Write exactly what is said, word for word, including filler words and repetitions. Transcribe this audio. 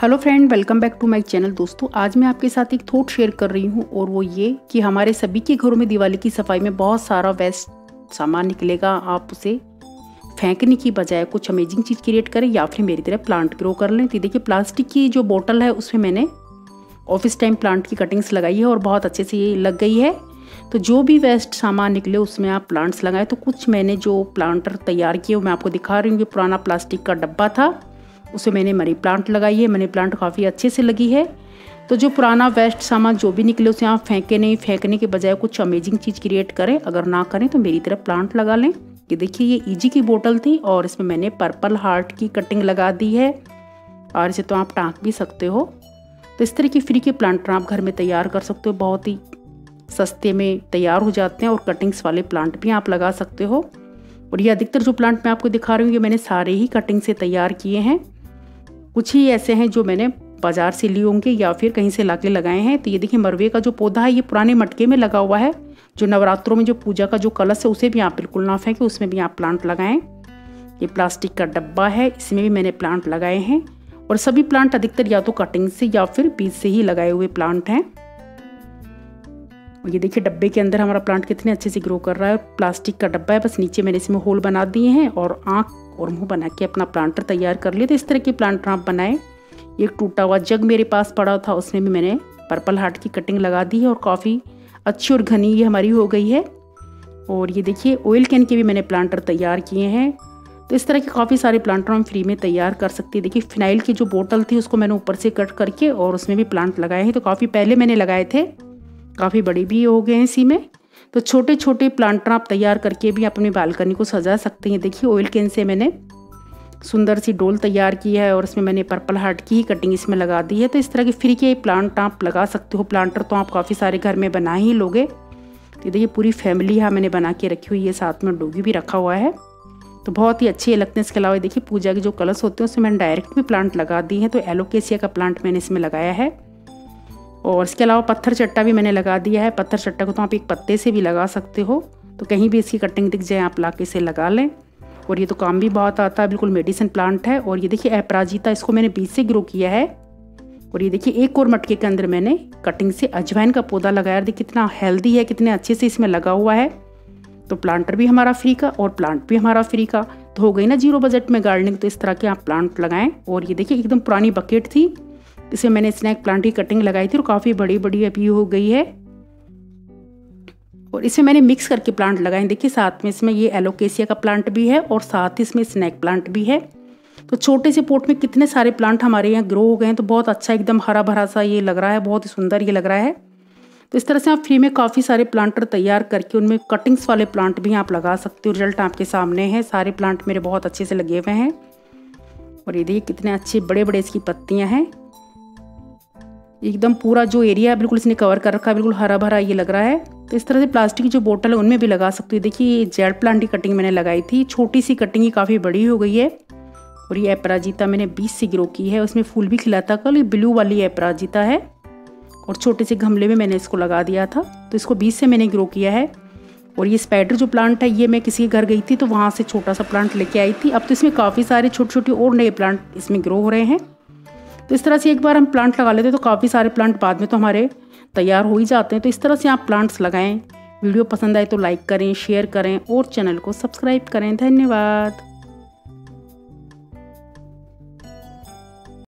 Hello friend, welcome back to my channel. दोस्तों, आज मैं आपके साथ एक थॉट शेयर कर रही हूँ और वो ये कि हमारे सभी के घरों में दिवाली की सफाई में बहुत सारा वेस्ट सामान निकलेगा। आप उसे फेंकने की बजाय कुछ अमेजिंग चीज़ क्रिएट करें या फिर मेरी तरह प्लांट ग्रो कर लें। तो देखिए, प्लास्टिक की जो बोतल है उसमें मैंने ऑफिस टाइम प्लांट की कटिंग्स लगाई है और बहुत अच्छे से ये लग गई है। तो जो भी वेस्ट सामान निकले उसमें आप प्लांट्स लगाएं। तो कुछ मैंने जो प्लांटर तैयार किए वो मैं आपको दिखा रही हूँ। ये पुराना प्लास्टिक का डब्बा था, उसमें मैंने मनी प्लांट लगाई है। मनी प्लांट काफ़ी अच्छे से लगी है। तो जो पुराना वेस्ट सामान जो भी निकले उसे आप फेंके नहीं, फेंकने के बजाय कुछ अमेजिंग चीज़ क्रिएट करें। अगर ना करें तो मेरी तरफ प्लांट लगा लें। ये देखिए, ये ईजी की बोतल थी और इसमें मैंने पर्पल हार्ट की कटिंग लगा दी है और इसे तो आप टाँक भी सकते हो। तो इस तरह की फ्री के प्लांटर आप घर में तैयार कर सकते हो, बहुत ही सस्ते में तैयार हो जाते हैं और कटिंग्स वाले प्लांट भी आप लगा सकते हो। और ये अधिकतर जो प्लांट मैं आपको दिखा रही हूँ ये मैंने सारे ही कटिंग से तैयार किए हैं। कुछ ही ऐसे हैं जो मैंने बाजार से लिए होंगे या फिर कहीं से लाके लगाए हैं। तो ये देखिए, मरवे का जो पौधा है ये पुराने मटके में लगा हुआ है। जो नवरात्रों में जो पूजा का जो कलश है उसे भी आप बिल्कुल ना फेंकें, उसमें भी आप प्लांट लगाएं। ये प्लास्टिक का डब्बा है, इसमें भी मैंने प्लांट लगाए हैं और सभी प्लांट अधिकतर या तो कटिंग से या फिर बीज से ही लगाए हुए प्लांट हैं। और ये देखिए, डब्बे के अंदर हमारा प्लांट कितने अच्छे से ग्रो कर रहा है। प्लास्टिक का डब्बा है, बस नीचे मैंने इसमें होल बना दिए हैं और आँख और मुंह बना के अपना प्लांटर तैयार कर लिए। तो इस तरह के प्लांटर आप बनाएं। एक टूटा हुआ जग मेरे पास पड़ा था, उसमें भी मैंने पर्पल हार्ट की कटिंग लगा दी है और काफ़ी अच्छी और घनी ये हमारी हो गई है। और ये देखिए, ऑयल कैन के भी मैंने प्लांटर तैयार किए हैं। तो इस तरह के काफ़ी सारे प्लांटर हम फ्री में तैयार कर सकते हैं। देखिए, फिनाइल की जो बोतल थी उसको मैंने ऊपर से कट करके और उसमें भी प्लांट लगाए हैं। तो काफ़ी पहले मैंने लगाए थे, काफ़ी बड़े भी हो गए हैं इसी में। तो छोटे छोटे प्लांटर आप तैयार करके भी अपनी बालकनी को सजा सकते हैं। देखिए, ऑयल कैन से मैंने सुंदर सी डोल तैयार की है और इसमें मैंने पर्पल हार्ट की ही कटिंग इसमें लगा दी है। तो इस तरह के फ्री के प्लांट आप लगा सकते हो। प्लांटर तो आप काफ़ी सारे घर में बना ही लोगे। तो देखिए, पूरी फैमिली यहाँ मैंने बना के रखी हुई है, साथ में डोगी भी रखा हुआ है। तो बहुत ही अच्छे लगते हैं। इसके अलावा देखिए, पूजा के जो कलश होते हैं उसमें मैंने डायरेक्ट भी प्लांट लगा दी हैं। तो एलोकेसिया का प्लांट मैंने इसमें लगाया है और इसके अलावा पत्थर चट्टा भी मैंने लगा दिया है। पत्थर चट्टा को तो आप एक पत्ते से भी लगा सकते हो। तो कहीं भी इसकी कटिंग दिख जाए आप ला के इसे लगा लें और ये तो काम भी बहुत आता है। बिल्कुल मेडिसिन प्लांट है। और ये देखिए, अपराजिता, इसको मैंने बीज से ग्रो किया है। और ये देखिए, एक और मटके के अंदर मैंने कटिंग से अजवाइन का पौधा लगाया। देखिए कितना हेल्दी है, कितने अच्छे से इसमें लगा हुआ है। तो प्लांटर भी हमारा फ्री का और प्लांट भी हमारा फ्री का। तो हो गई ना जीरो बजट में गार्डनिंग। तो इस तरह के आप प्लांट लगाएं। और ये देखिए, एकदम पुरानी बकेट थी, इसमें मैंने स्नैक प्लांट की कटिंग लगाई थी और काफ़ी बड़ी बड़ी अभी हो गई है। और इसमें मैंने मिक्स करके प्लांट लगाए। देखिए, साथ में इसमें ये एलोकेसिया का प्लांट भी है और साथ ही इसमें स्नैक प्लांट भी है। तो छोटे से पोट में कितने सारे प्लांट हमारे यहाँ ग्रो हो गए हैं। तो बहुत अच्छा, एकदम हरा भरा सा ये लग रहा है, बहुत ही सुंदर ये लग रहा है। तो इस तरह से आप फ्री में काफ़ी सारे प्लांटर तैयार करके उनमें कटिंग्स वाले प्लांट भी आप लगा सकते हो। रिजल्ट आपके सामने है। सारे प्लांट मेरे बहुत अच्छे से लगे हुए हैं। और ये देखिए, कितने अच्छे बड़े बड़े इसकी पत्तियाँ हैं। एकदम पूरा जो एरिया बिल्कुल इसने कवर कर रखा है, बिल्कुल हरा भरा ये लग रहा है। तो इस तरह से प्लास्टिक की जो बोतल है उनमें भी लगा सकते हो। देखिए, ये जेड प्लांट की कटिंग मैंने लगाई थी, छोटी सी कटिंग ही काफ़ी बड़ी हो गई है। और ये अपराजिता मैंने बीज से ग्रो की है, उसमें फूल भी खिला था कल। ये ब्लू वाली अपराजिता है और छोटे से गमले में मैंने इसको लगा दिया था। तो इसको बीज से मैंने ग्रो किया है। और ये स्पाइडर जो प्लांट है ये मैं किसी के घर गई थी तो वहाँ से छोटा सा प्लांट लेके आई थी। अब तो इसमें काफ़ी सारे छोटे छोटे और नए प्लांट इसमें ग्रो हो रहे हैं। तो इस तरह से एक बार हम प्लांट लगा लेते हैं तो काफ़ी सारे प्लांट बाद में तो हमारे तैयार हो ही जाते हैं। तो इस तरह से आप प्लांट्स लगाएं। वीडियो पसंद आए तो लाइक करें, शेयर करें और चैनल को सब्सक्राइब करें। धन्यवाद।